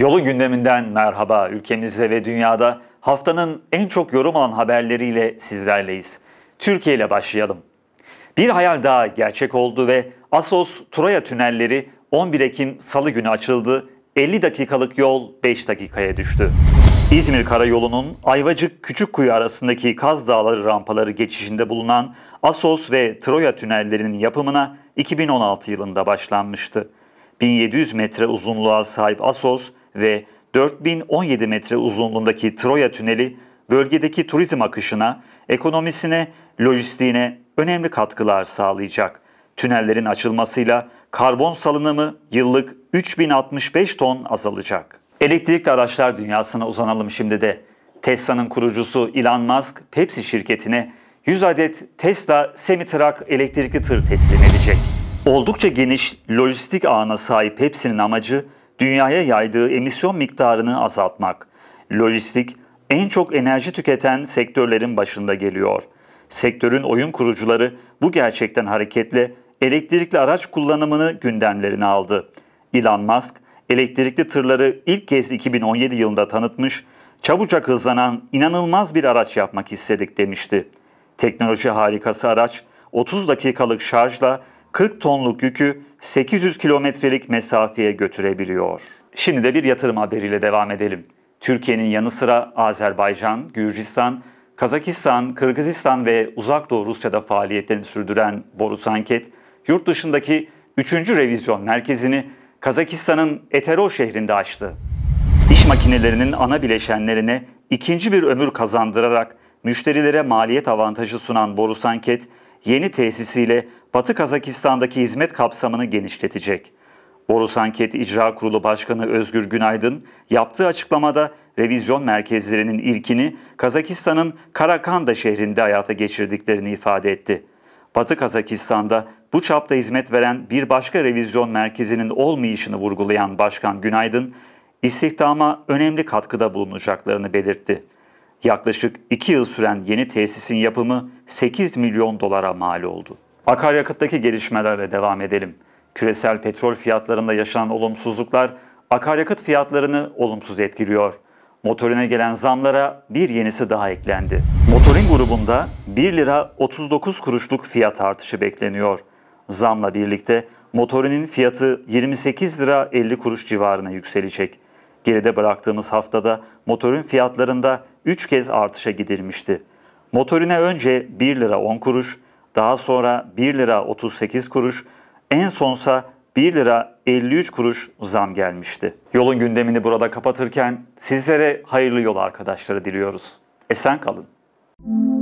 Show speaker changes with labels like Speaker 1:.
Speaker 1: Yolun gündeminden merhaba. Ülkemizde ve dünyada haftanın en çok yorum alan haberleriyle sizlerleyiz. Türkiye ile başlayalım. Bir hayal daha gerçek oldu ve Assos-Troya tünelleri 11 Ekim Salı günü açıldı. 50 dakikalık yol 5 dakikaya düştü. İzmir Karayolu'nun Ayvacık-Küçükkuyu arasındaki Kaz Dağları rampaları geçişinde bulunan Assos ve Troya tünellerinin yapımına 2016 yılında başlanmıştı. 1700 metre uzunluğa sahip Assos ve 4017 metre uzunluğundaki Troya tüneli bölgedeki turizm akışına, ekonomisine, lojistiğine önemli katkılar sağlayacak. Tünellerin açılmasıyla karbon salınımı yıllık 3065 ton azalacak. Elektrikli araçlar dünyasına uzanalım şimdi de. Tesla'nın kurucusu Elon Musk, Pepsi şirketine 100 adet Tesla semi-truck elektrikli tır teslim edecek. Oldukça geniş lojistik ağına sahip Pepsi'nin amacı dünyaya yaydığı emisyon miktarını azaltmak. Lojistik en çok enerji tüketen sektörlerin başında geliyor. Sektörün oyun kurucuları bu gerçekten hareketle elektrikli araç kullanımını gündemlerine aldı. Elon Musk elektrikli tırları ilk kez 2017 yılında tanıtmış, çabucak hızlanan inanılmaz bir araç yapmak istedik demişti. Teknoloji harikası araç 30 dakikalık şarjla 40 tonluk yükü 800 kilometrelik mesafeye götürebiliyor. Şimdi de bir yatırım haberiyle devam edelim. Türkiye'nin yanı sıra Azerbaycan, Gürcistan, Kazakistan, Kırgızistan ve Uzak Doğu Rusya'da faaliyetlerini sürdüren Borusanket, yurt dışındaki 3. revizyon merkezini Kazakistan'ın Etero şehrinde açtı. İş makinelerinin ana bileşenlerine ikinci bir ömür kazandırarak müşterilere maliyet avantajı sunan Borusanket, yeni tesisiyle Batı Kazakistan'daki hizmet kapsamını genişletecek. Borusanket İcra Kurulu Başkanı Özgür Günaydın yaptığı açıklamada revizyon merkezlerinin ilkini Kazakistan'ın Karakanda şehrinde hayata geçirdiklerini ifade etti. Batı Kazakistan'da bu çapta hizmet veren bir başka revizyon merkezinin olmayışını vurgulayan Başkan Günaydın, istihdama önemli katkıda bulunacaklarını belirtti. Yaklaşık 2 yıl süren yeni tesisin yapımı 8 milyon dolara mal oldu. Akaryakıttaki gelişmelerle devam edelim. Küresel petrol fiyatlarında yaşanan olumsuzluklar akaryakıt fiyatlarını olumsuz etkiliyor. Motorine gelen zamlara bir yenisi daha eklendi. Motorin grubunda 1 lira 39 kuruşluk fiyat artışı bekleniyor. Zamla birlikte motorinin fiyatı 28 lira 50 kuruş civarına yükselecek. Geride bıraktığımız haftada motorin fiyatlarında 3 kez artışa gidilmişti. Motorine önce 1 lira 10 kuruş, daha sonra 1 lira 38 kuruş, en sonsa 1 lira 53 kuruş zam gelmişti. Yolun gündemini burada kapatırken sizlere hayırlı yol arkadaşları diliyoruz. Esen kalın.